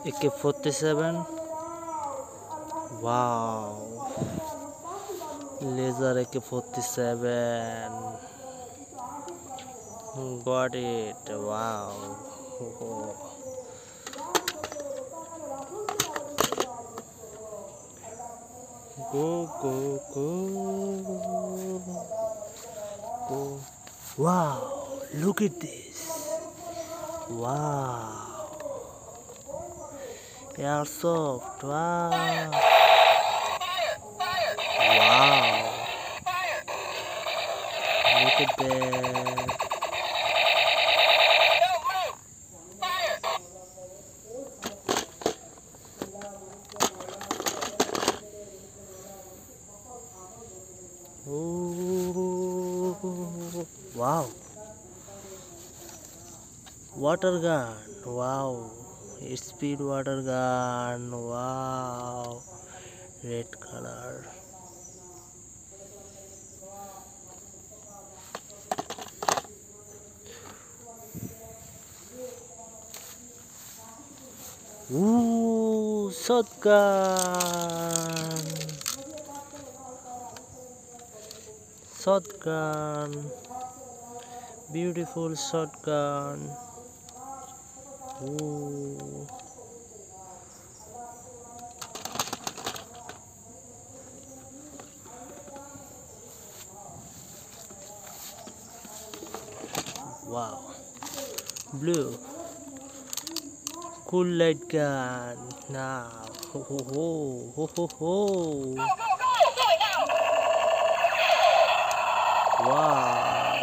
AK-47. Wow. Laser AK-47. Got it. Wow. Go, go, go. Go. Wow. Look at this. Wow. Airsoft. Wow. Wow. Look at that. Oh, wow. Water gun. Wow. Speed water gun. Wow. Red color. Ooh, shotgun. Shotgun. Beautiful shotgun. Ooh. Wow. Blue. Cool light gun. Now. Ho ho ho. Ho ho ho. Wow.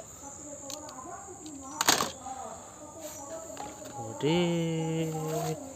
Got it.